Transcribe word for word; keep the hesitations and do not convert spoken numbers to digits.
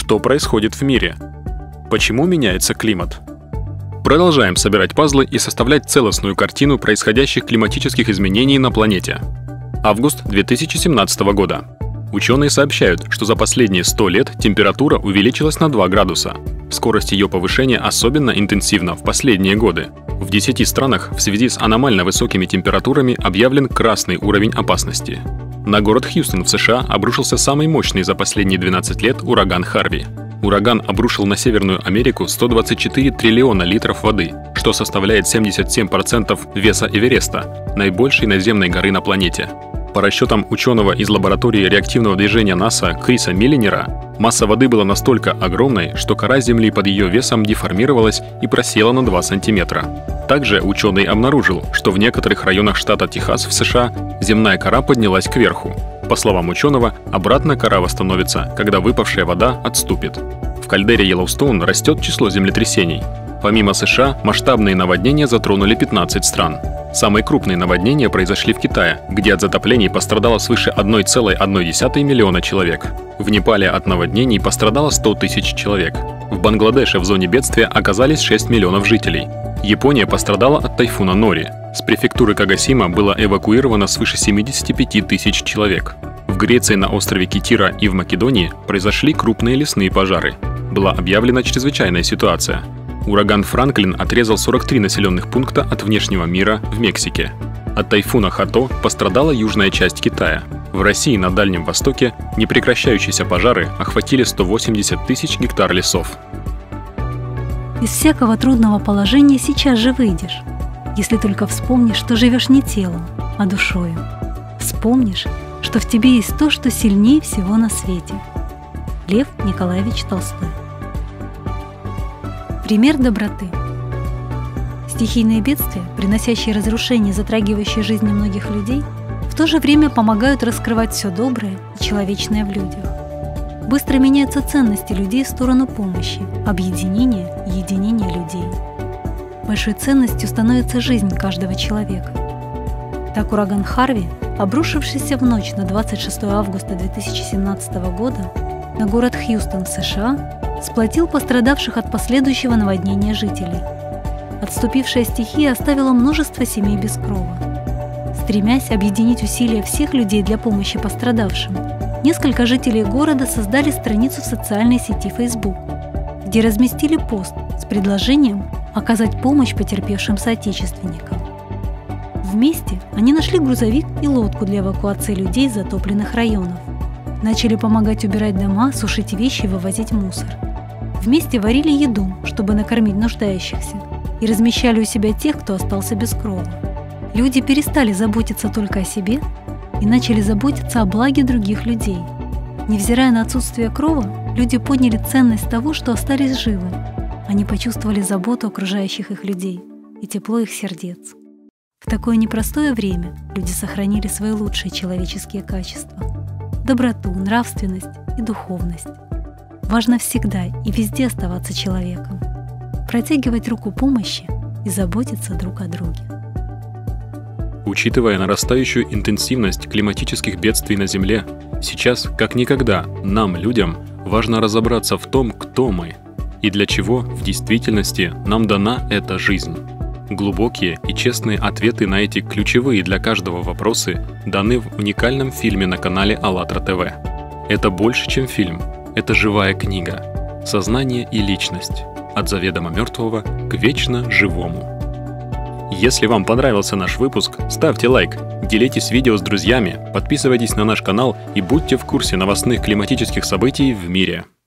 Что происходит в мире? Почему меняется климат? Продолжаем собирать пазлы и составлять целостную картину происходящих климатических изменений на планете. Август две тысячи семнадцатого года. Ученые сообщают, что за последние сто лет температура увеличилась на два градуса. Скорость ее повышения особенно интенсивна в последние годы. В десяти странах в связи с аномально высокими температурами объявлен красный уровень опасности. На город Хьюстон в США обрушился самый мощный за последние двенадцать лет ураган Харви. Ураган обрушил на Северную Америку сто двадцать четыре триллиона литров воды, что составляет семьдесят семь процентов веса Эвереста, наибольшей наземной горы на планете. По расчетам ученого из лаборатории реактивного движения НАСА Криса Миллинера, масса воды была настолько огромной, что кора Земли под ее весом деформировалась и просела на два сантиметра. Также ученый обнаружил, что в некоторых районах штата Техас в США земная кора поднялась кверху. По словам ученого, обратно кора восстановится, когда выпавшая вода отступит. В кальдере Йеллоустоун растет число землетрясений. Помимо США, масштабные наводнения затронули пятнадцать стран. Самые крупные наводнения произошли в Китае, где от затоплений пострадало свыше одной целой одной десятой миллиона человек. В Непале от наводнений пострадало сто тысяч человек. В Бангладеше в зоне бедствия оказались шесть миллионов жителей. Япония пострадала от тайфуна Нори. С префектуры Кагосима было эвакуировано свыше семидесяти пяти тысяч человек. В Греции на острове Китира и в Македонии произошли крупные лесные пожары. Была объявлена чрезвычайная ситуация. Ураган Франклин отрезал сорок три населенных пункта от внешнего мира в Мексике. От тайфуна Хато пострадала южная часть Китая. В России на Дальнем Востоке непрекращающиеся пожары охватили сто восемьдесят тысяч гектар лесов. Из всякого трудного положения сейчас же выйдешь, если только вспомнишь, что живешь не телом, а душою. Вспомнишь, что в тебе есть то, что сильнее всего на свете. Лев Николаевич Толстой. Пример доброты. Стихийные бедствия, приносящие разрушения и затрагивающие жизни многих людей, в то же время помогают раскрывать все доброе и человечное в людях. Быстро меняются ценности людей в сторону помощи, объединения и единения людей. Большой ценностью становится жизнь каждого человека. Так ураган Харви, обрушившийся в ночь на двадцать шестое августа две тысячи семнадцатого года на город Хьюстон в США, сплотил пострадавших от последующего наводнения жителей. Отступившая стихия оставила множество семей без крова. Стремясь объединить усилия всех людей для помощи пострадавшим, несколько жителей города создали страницу в социальной сети Facebook, где разместили пост с предложением оказать помощь потерпевшим соотечественникам. Вместе они нашли грузовик и лодку для эвакуации людей из затопленных районов. Начали помогать убирать дома, сушить вещи и вывозить мусор. Вместе варили еду, чтобы накормить нуждающихся, и размещали у себя тех, кто остался без крова. Люди перестали заботиться только о себе и начали заботиться о благе других людей. Невзирая на отсутствие крова, люди поняли ценность того, что остались живы. Они почувствовали заботу окружающих их людей и тепло их сердец. В такое непростое время люди сохранили свои лучшие человеческие качества – доброту, нравственность и духовность. Важно всегда и везде оставаться человеком, протягивать руку помощи и заботиться друг о друге. Учитывая нарастающую интенсивность климатических бедствий на Земле, сейчас, как никогда, нам, людям, важно разобраться в том, кто мы и для чего в действительности нам дана эта жизнь. Глубокие и честные ответы на эти ключевые для каждого вопросы даны в уникальном фильме на канале АЛЛАТРА ТВ. Это больше, чем фильм. Это живая книга. Сознание и личность. От заведомо мертвого к вечно живому. Если вам понравился наш выпуск, ставьте лайк, делитесь видео с друзьями, подписывайтесь на наш канал и будьте в курсе новостных климатических событий в мире.